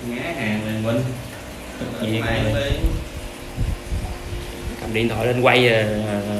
ngã hàng liền Minh. Gì Mạng đi. cầm điện thoại lên quay